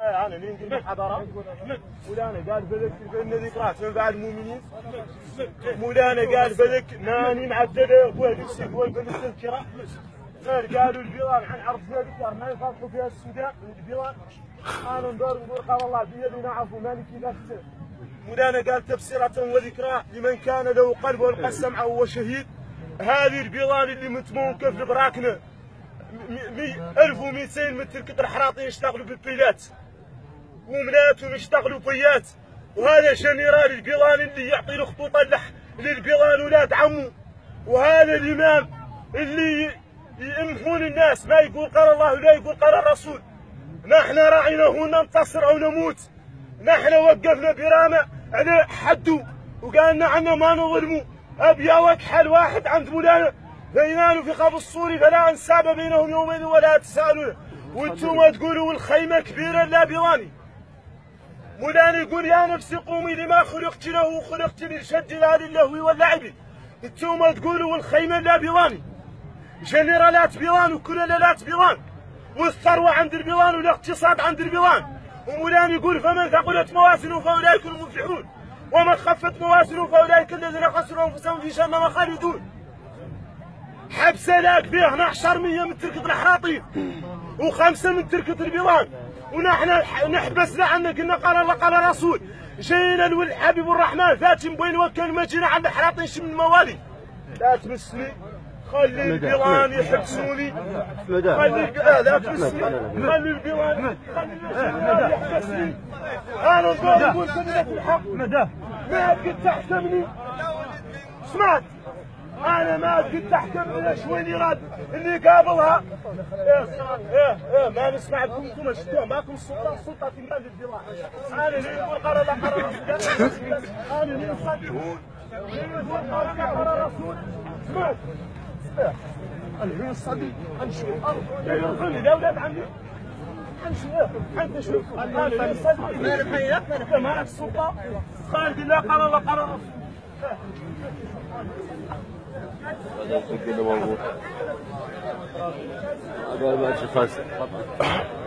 انا اللي ندير محاضره مولانا قال فان ذكرات من بعد المؤمنين. مولانا قال فذكر ماني معدل وهذيك الشيء هو التذكره. قالوا البيضان عن عرفنا ذكر ما يفرقوا فيها السودان البيضان. انا ندور نقول قال الله بيدنا عفو مالك نفسه. مولانا قال تبصره وذكرى لمن كان له قلب والقى السمع وهو شهيد. هذه البيضان اللي متمون كيف البراكنه 1200 متر كتر حراطين يشتغلوا بالبيلات ومناتهم يشتغلوا بيات. وهذا جنرال البيضان اللي يعطي الخطوط للبيضان ولاد عمو. وهذا الامام اللي يمحون الناس ما يقول قال الله ولا يقول قال الرسول. نحن راعيناه ننتصر او نموت. نحن وقفنا برامه على حده وقالنا عنا ما نظلموا. ابيا وكحل واحد عند مولانا بينان في قبر الصوري فلا انساب بينهم يومين ولا تسالون. وانتم تقولوا الخيمه كبيره لا بيضاني. مولانا يقول يا نفسي قومي لما خلقت له خلقت للشد لا للهو واللعب. انتم تقولوا الخيمه لا بيضاني. جنرالات بيضان وكلالات بيضان والثروه عند البيضان والاقتصاد عند البيضان. ومولانا يقول فمن ثقلت موازنه فاولئك المفلحون ومن خفت موازنه فاولئك الذين خسروا انفسهم في جهنم خالدون. حبس لاك فيه 12 من تركة الحراطين و5 من تركة البيضان. ونحن نحبسنا عنا قلنا قال الله قال الرسول. جينا الولد حبيب الرحمن فاتن بين وكل ما جينا عند الحراطين شي من الموالي. لا تمسني خلي البيضان يحبسوني. لا تمسني خلي البيضان يحبسني. انا نقول كلمة الحق ما قد تحكمني. سمعت انا ما قد تحكمني شويني راد اللي قابلها. ما نسمع لكم انتم شفتوها معكم السلطه في مال البيضان. انا اللي يقول قرار الله قرار انا اللي يقول قرار الرسول. سمعت الحين الصديق حنشوف يا اولاد عمي حنشوف حنشوف انا اللي الصديق ما معك السلطه خالد الله قرار الله قرار هذا ما تشوف